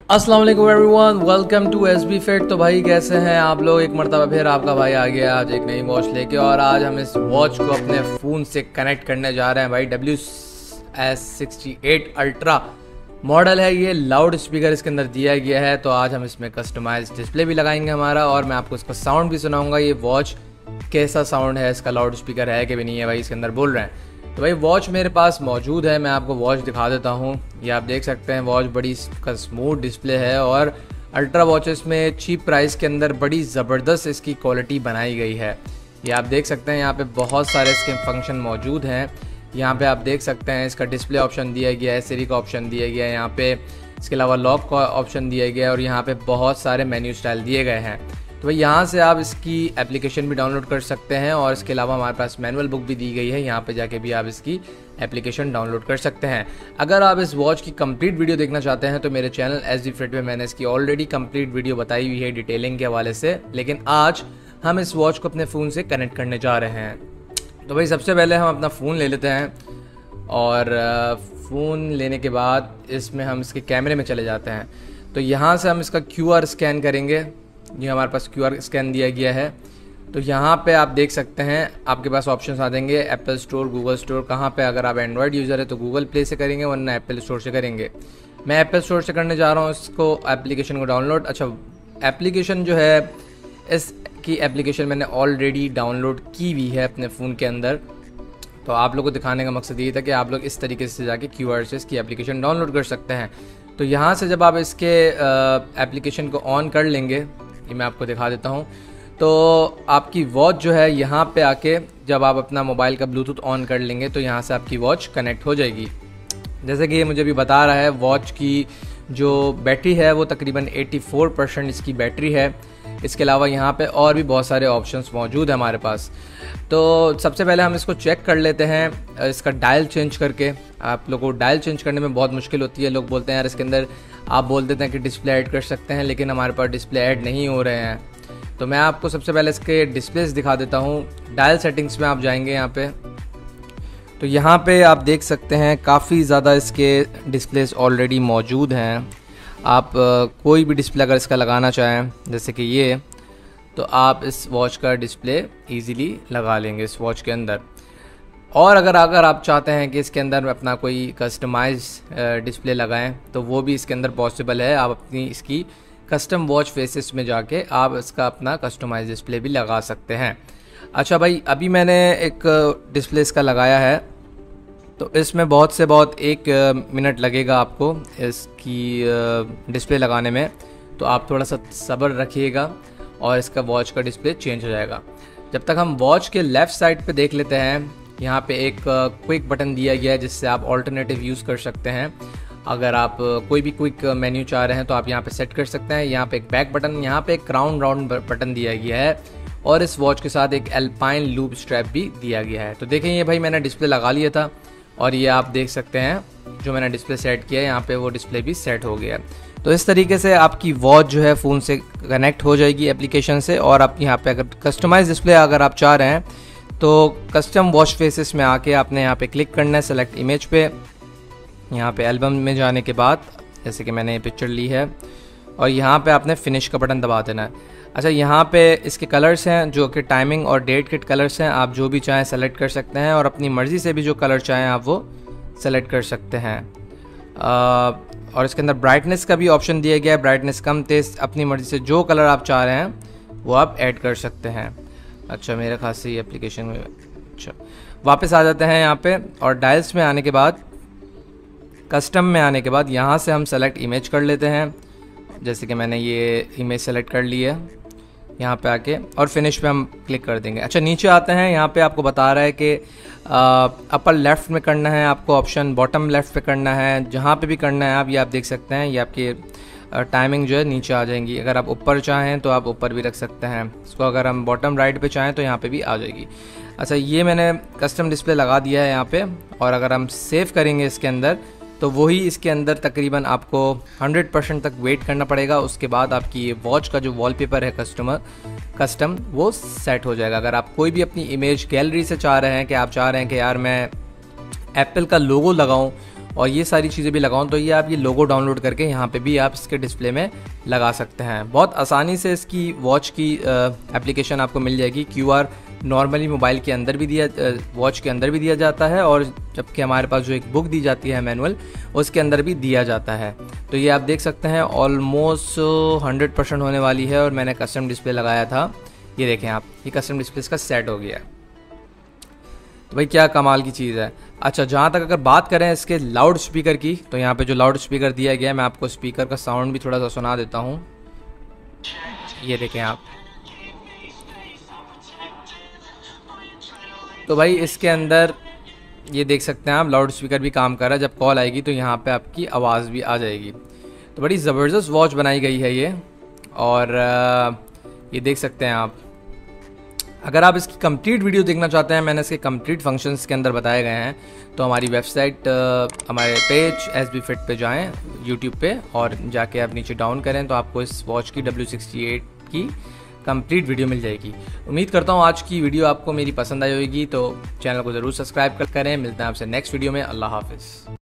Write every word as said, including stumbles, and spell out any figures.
अस्सलाम वालेकुम everyone, welcome to S B fit. तो भाई कैसे हैं आप लोग। एक मरतबा फिर आपका भाई आ गया आज एक नई वॉच लेके, और आज हम इस वॉच को अपने फ़ोन से कनेक्ट करने जा रहे हैं भाई। W S sixty eight ultra model है ये, लाउड स्पीकर इसके अंदर दिया गया है। तो आज हम इसमें कस्टमाइज डिस्प्ले भी लगाएंगे हमारा, और मैं आपको इसका साउंड भी सुनाऊंगा। ये वॉच कैसा साउंड है, इसका लाउड स्पीकर है कि भी नहीं है भाई इसके अंदर बोल रहे हैं। तो भाई वॉच मेरे पास मौजूद है, मैं आपको वॉच दिखा देता हूँ। ये आप देख सकते हैं, वॉच बड़ी इसका स्मूथ डिस्प्ले है, और अल्ट्रा वॉचेस में चीप प्राइस के अंदर बड़ी ज़बरदस्त इसकी क्वालिटी बनाई गई है। ये आप देख सकते हैं, यहाँ पे बहुत सारे इसके फंक्शन मौजूद हैं। यहाँ पे आप देख सकते हैं इसका डिस्प्ले ऑप्शन दिया गया है, सीरी का ऑप्शन दिया गया है यहाँ पे, इसके अलावा लॉक का ऑप्शन दिया गया है, और यहाँ पे बहुत सारे मेन्यू स्टाइल दिए गए हैं। तो भाई यहाँ से आप इसकी एप्लीकेशन भी डाउनलोड कर सकते हैं, और इसके अलावा हमारे पास मैनुअल बुक भी दी गई है, यहाँ पे जाके भी आप इसकी एप्लीकेशन डाउनलोड कर सकते हैं। अगर आप इस वॉच की कंप्लीट वीडियो देखना चाहते हैं तो मेरे चैनल एस डी फिट में मैंने इसकी ऑलरेडी कंप्लीट वीडियो बताई हुई है डिटेलिंग के हवाले से, लेकिन आज हम इस वॉच को अपने फ़ोन से कनेक्ट करने जा रहे हैं। तो भाई सबसे पहले हम अपना फ़ोन ले लेते हैं, और फ़ोन लेने के बाद इसमें हम इसके कैमरे में चले जाते हैं। तो यहाँ से हम इसका क्यू आर स्कैन करेंगे। ये हमारे पास क्यू आर स्कैन दिया गया है। तो यहाँ पे आप देख सकते हैं आपके पास ऑप्शंस आ जाएंगे, एप्पल स्टोर, गूगल स्टोर। कहाँ पे, अगर आप एंड्रॉयड यूज़र है तो गूगल प्ले से करेंगे, वरना एप्पल स्टोर से करेंगे। मैं एप्पल स्टोर से करने जा रहा हूँ इसको, एप्लीकेशन को डाउनलोड। अच्छा, एप्लीकेशन जो है, इसकी एप्लीकेशन मैंने ऑलरेडी डाउनलोड की हुई है अपने फ़ोन के अंदर। तो आप लोगों को दिखाने का मकसद ये था कि आप लोग इस तरीके से जाके क्यू आर से इसकी एप्लीकेशन डाउनलोड कर सकते हैं। तो यहाँ से जब आप इसके एप्लीकेशन को ऑन कर लेंगे, ये मैं आपको दिखा देता हूँ। तो आपकी वॉच जो है, यहाँ पे आके जब आप अपना मोबाइल का ब्लूटूथ ऑन कर लेंगे तो यहाँ से आपकी वॉच कनेक्ट हो जाएगी। जैसे कि ये मुझे भी बता रहा है, वॉच की जो बैटरी है वो तकरीबन चौरासी परसेंट इसकी बैटरी है। इसके अलावा यहाँ पे और भी बहुत सारे ऑप्शंस मौजूद है हमारे पास। तो सबसे पहले हम इसको चेक कर लेते हैं इसका डायल चेंज करके। आप लोगों को डायल चेंज करने में बहुत मुश्किल होती है, लोग बोलते हैं यार इसके अंदर आप बोल देते हैं कि डिस्प्ले ऐड कर सकते हैं, लेकिन हमारे पास डिस्प्ले ऐड नहीं हो रहे हैं। तो मैं आपको सबसे पहले इसके डिस्प्लेस दिखा देता हूँ। डायल सेटिंग्स में आप जाएंगे यहाँ पे, तो यहाँ पे आप देख सकते हैं काफ़ी ज़्यादा इसके डिस्प्लेस ऑलरेडी मौजूद हैं। आप कोई भी डिस्प्ले अगर इसका लगाना चाहें, जैसे कि ये, तो आप इस वॉच का डिस्प्ले इजीली लगा लेंगे इस वॉच के अंदर। और अगर अगर आप चाहते हैं कि इसके अंदर अपना कोई कस्टमाइज डिस्प्ले लगाएं तो वो भी इसके अंदर पॉसिबल है। आप अपनी इसकी कस्टम वॉच फेसेस में जाके आप इसका अपना कस्टमाइज डिस्प्ले भी लगा सकते हैं। अच्छा भाई, अभी मैंने एक डिस्प्ले इसका लगाया है, तो इसमें बहुत से बहुत एक मिनट लगेगा आपको इसकी डिस्प्ले लगाने में। तो आप थोड़ा सा सब्र रखिएगा और इसका वॉच का डिस्प्ले चेंज हो जाएगा। जब तक हम वॉच के लेफ़्ट साइड पे देख लेते हैं, यहाँ पे एक क्विक बटन दिया गया है जिससे आप ऑल्टरनेटिव यूज़ कर सकते हैं। अगर आप कोई भी क्विक मेन्यू चाह रहे हैं तो आप यहाँ पे सेट कर सकते हैं। यहाँ पे एक बैक बटन, यहाँ पे एक राउंड राउंड बटन दिया गया है, और इस वॉच के साथ एक एल्पाइन लूप स्ट्रैप भी दिया गया है। तो देखें, ये भाई मैंने डिस्प्ले लगा लिया था, और ये आप देख सकते हैं जो मैंने डिस्प्ले सेट किया है, यहाँ पे वो डिस्प्ले भी सेट हो गया। तो इस तरीके से आपकी वॉच जो है फ़ोन से कनेक्ट हो जाएगी एप्लीकेशन से। और आप यहाँ पे अगर कस्टमाइज डिस्प्ले अगर आप चाह रहे हैं तो कस्टम वॉच फेसेस में आके आपने यहाँ पे क्लिक करना है, सेलेक्ट इमेज पे। यहाँ पे एल्बम में जाने के बाद, जैसे कि मैंने ये पिक्चर ली है, और यहाँ पे आपने फिनिश का बटन दबा देना है। अच्छा, यहाँ पे इसके कलर्स हैं जो कि टाइमिंग और डेट के कलर्स हैं। आप जो भी चाहें सेलेक्ट कर सकते हैं, और अपनी मर्ज़ी से भी जो कलर चाहें आप वो सेलेक्ट कर सकते हैं। आ, और इसके अंदर ब्राइटनेस का भी ऑप्शन दिया गया है, ब्राइटनेस कम तेज़, अपनी मर्ज़ी से जो कलर आप चाह रहे हैं वो आप ऐड कर सकते हैं। अच्छा, मेरे खास से ये एप्लीकेशन में, अच्छा वापस आ जाते हैं यहाँ पे, और डायल्स में आने के बाद, कस्टम में आने के बाद, यहाँ से हम सेलेक्ट इमेज कर लेते हैं। जैसे कि मैंने ये इमेज सेलेक्ट कर ली है यहाँ पे आके, और फिनिश पे हम क्लिक कर देंगे। अच्छा, नीचे आते हैं, यहाँ पे आपको बता रहा है कि अपर लेफ़्ट में करना है आपको ऑप्शन, बॉटम लेफ़्ट पे करना है, जहाँ पे भी करना है आप, ये आप देख सकते हैं। ये आपकी टाइमिंग जो है नीचे आ जाएंगी। अगर आप ऊपर चाहें तो आप ऊपर भी रख सकते हैं इसको, अगर हम बॉटम राइट पे चाहें तो यहाँ पे भी आ जाएगी। अच्छा, ये मैंने कस्टम डिस्प्ले लगा दिया है यहाँ पे, और अगर हम सेव करेंगे इसके अंदर तो वही इसके अंदर तकरीबन आपको हंड्रेड परसेंट तक वेट करना पड़ेगा। उसके बाद आपकी ये वॉच का जो वॉलपेपर है कस्टमर कस्टम वो सेट हो जाएगा। अगर आप कोई भी अपनी इमेज गैलरी से चाह रहे हैं कि आप चाह रहे हैं कि यार मैं एप्पल का लोगो लगाऊं और ये सारी चीज़ें भी लगाऊं तो ये आप ये लोगो डाउनलोड करके यहाँ पे भी आप इसके डिस्प्ले में लगा सकते हैं। बहुत आसानी से इसकी वॉच की एप्लीकेशन आपको मिल जाएगी। क्यू आर नॉर्मली मोबाइल के अंदर भी दिया, वॉच के अंदर भी दिया जाता है, और जबकि हमारे पास जो एक बुक दी जाती है मैनुअल, उसके अंदर भी दिया जाता है। तो ये आप देख सकते हैं ऑलमोस्ट हंड्रेड परसेंट होने वाली है, और मैंने कस्टम डिस्प्ले लगाया था। ये देखें आप, ये कस्टम डिस्प्ले इसका सेट हो गया है। तो भाई क्या कमाल की चीज़ है। अच्छा, जहाँ तक अगर बात करें इसके लाउड स्पीकर की, तो यहाँ पे जो लाउड स्पीकर दिया गया है, मैं आपको स्पीकर का साउंड भी थोड़ा सा सुना देता हूँ। ये देखें आप, तो भाई इसके अंदर ये देख सकते हैं आप, लाउड स्पीकर भी काम कर रहा है। जब कॉल आएगी तो यहाँ पे आपकी आवाज़ भी आ जाएगी। तो बड़ी ज़बरदस्त वॉच बनाई गई है ये, और ये देख सकते हैं आप। अगर आप इसकी कंप्लीट वीडियो देखना चाहते हैं, मैंने इसके कंप्लीट फंक्शंस के अंदर बताए गए हैं, तो हमारी वेबसाइट, हमारे पेज एस बी फिट पे जाएं यूट्यूब पे, और जाके आप नीचे डाउन करें तो आपको इस वॉच की डब्ल्यू सिक्सटी एट की कंप्लीट वीडियो मिल जाएगी। उम्मीद करता हूँ आज की वीडियो आपको मेरी पसंद आई होगी, तो चैनल को ज़रूर सब्सक्राइब करें। मिलते हैं आपसे नेक्स्ट वीडियो में। अल्लाह हाफिज़।